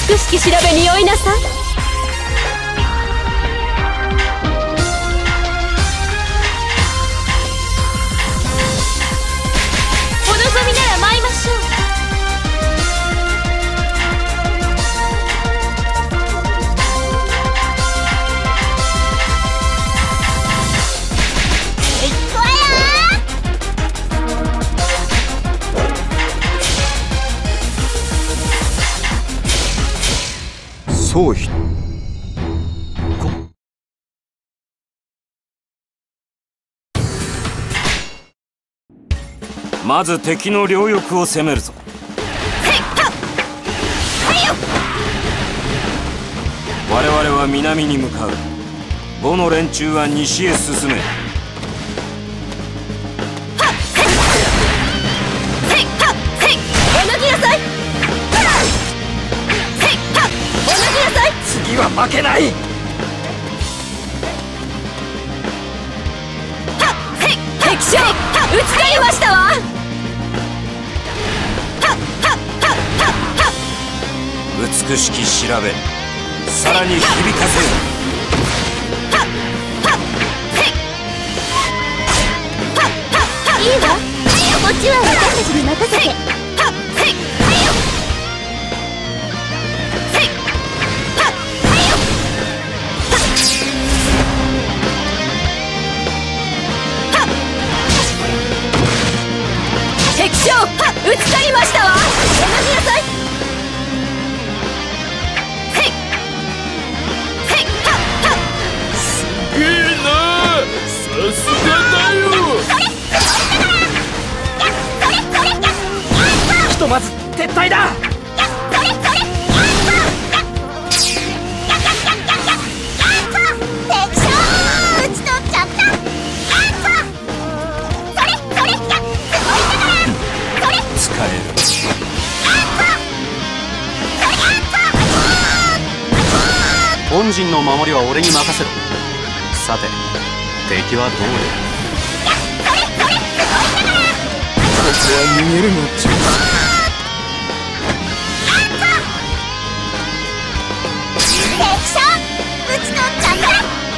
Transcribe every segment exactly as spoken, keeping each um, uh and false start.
美しき調べに酔いなさい。お望みなら舞いましょう。 そうひまず敵の両翼を攻めるぞ。我々は南に向かう。呉の連中は西へ進め。 次は負けない。 敵将討ち取りましたわ。 美しき調べ、さらに響かせよ。 いいわ、こっちは私たちに任せて。敵将討ち取りましたわ。同じなさい。 いいな、さすがだよ。ひとまず撤退だ。 本陣の守りは俺に任せろ。さて敵はどうだ。 ここは逃げるのっちゅう。 敵将討ち取っちゃった。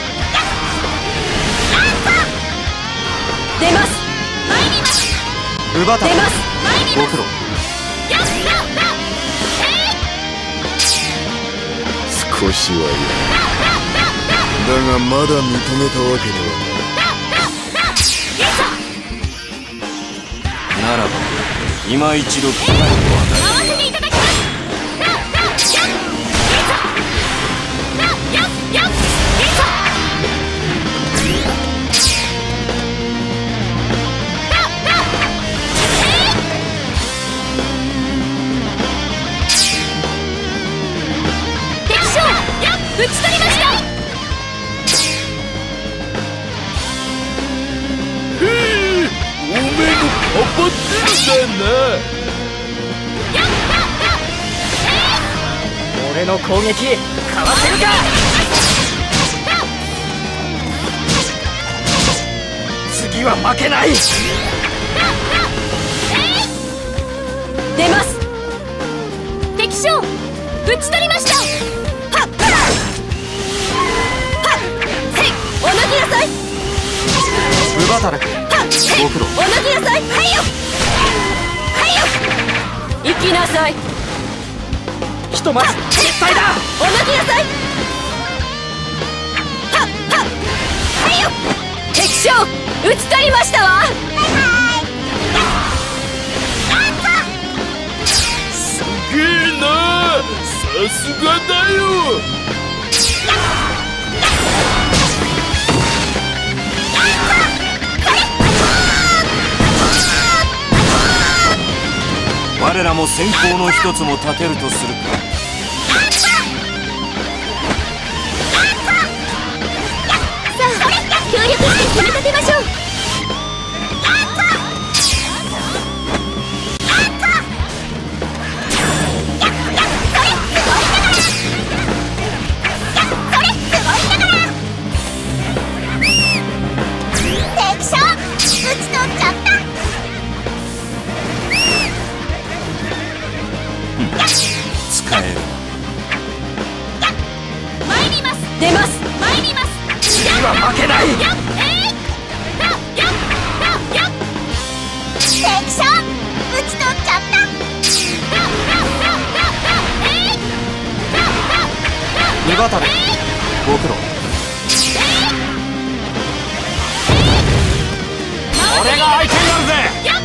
出ます。参ります。 奪った。 出ます。 ご苦労。 少しはいい。だがまだ認めたわけではない。ならば今一度機会を与える。 撃ち取りました。 へえ、おめえもパパってるだな。俺の攻撃かわせるか。次は負けない。 出ます。敵将撃ち取りました。お抜きなさい。 奪たれ。ご苦労。 お抜きなさい。はいよはいよ。行きなさい。 ひとまず撤退だ。 お抜きなさい。はいよ。敵将討ち取りましたわ。 すげえな、さすがだよ。 我らも先行の一つも立てるとするか。 さあ協力して攻め立てましょう。敵将討ち取っちゃった。 使える。 バタレご苦労。俺が相手になるぜ。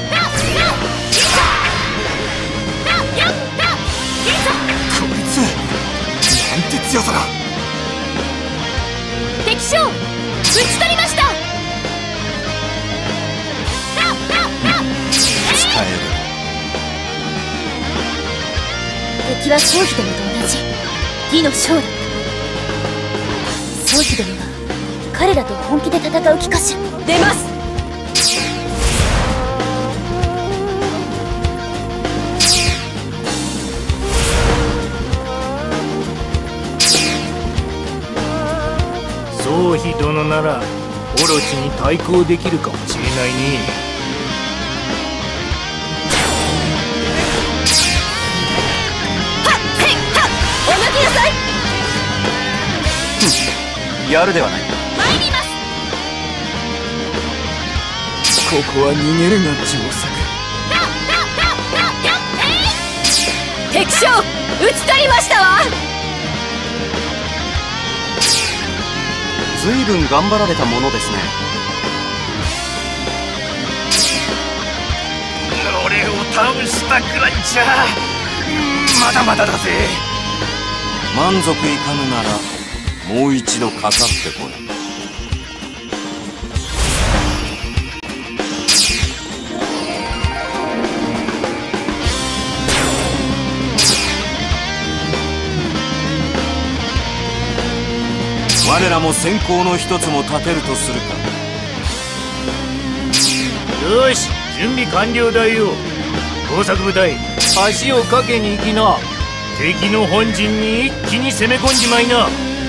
こいつなんて強さだ。 敵将討ち取りました。 使える。 敵は宗妃殿と同じ義の将だった。宗妃殿は彼らと本気で戦う気かしら。出ます。 宗妃殿ならオロチに対抗できるかもしれないね。 やるではないか。 参ります。 ここは逃げるが上策。 敵将討ち取りましたわ。 ずいぶん頑張られたものですね。 俺を倒したくらいじゃまだまだだぜ。 満足いかぬならもう一度かかってこい。我らも先行の一つも立てるとするか。 よし、準備完了だよ。工作部隊、足をかけに行きな。敵の本陣に一気に攻め込んじまいな。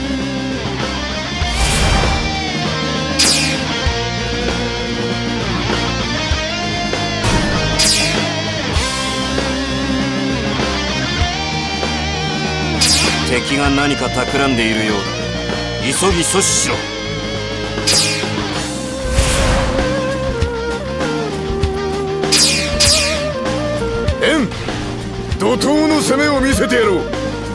敵が何か企んでいるようだ。急ぎ阻止しろ。 エン、怒涛の攻めを見せてやろう。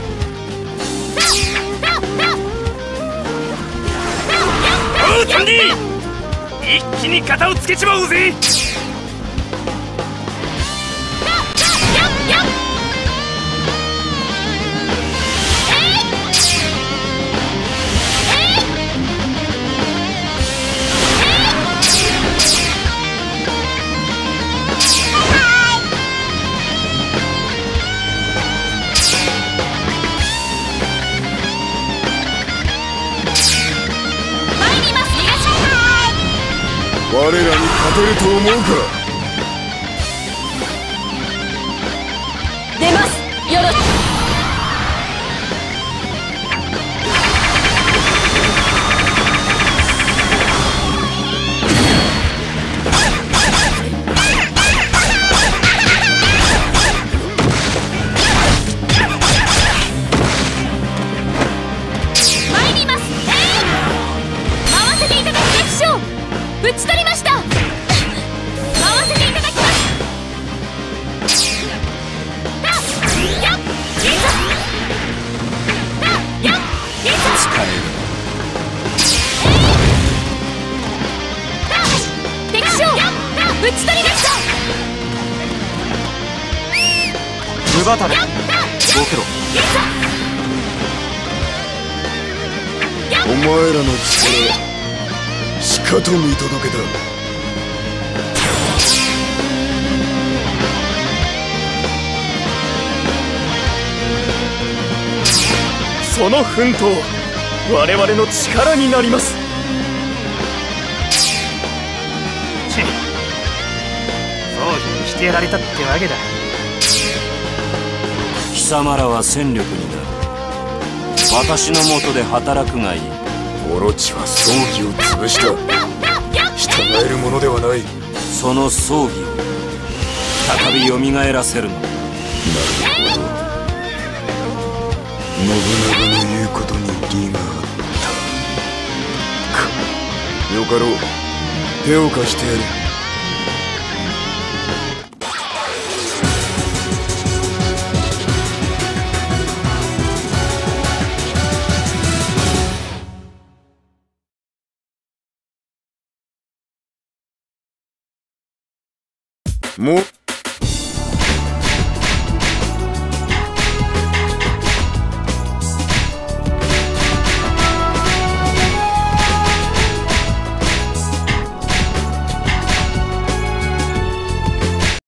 おうタンディ、一気に肩をつけちまおうぜ。 我らに勝てると思うか。 出ます。よろしく。参ります。回せていただき敵将討ち取りました。回せていただきます。やっいざやっいざ使える。 敵将討ち取りました。 ムバタレご苦労。 お前らの力しかと見届けた。 その奮闘、我々の力になります。チッ、宗妃にしてやられたってわけだ。 貴様らは戦力になる。私の下で働くがいい。 オロチは葬儀を潰した。従えるものではない。 その葬儀を再び蘇らせるの。 なるほど。信長の言うことに義があったか。よかろう、手を貸してやる。 もう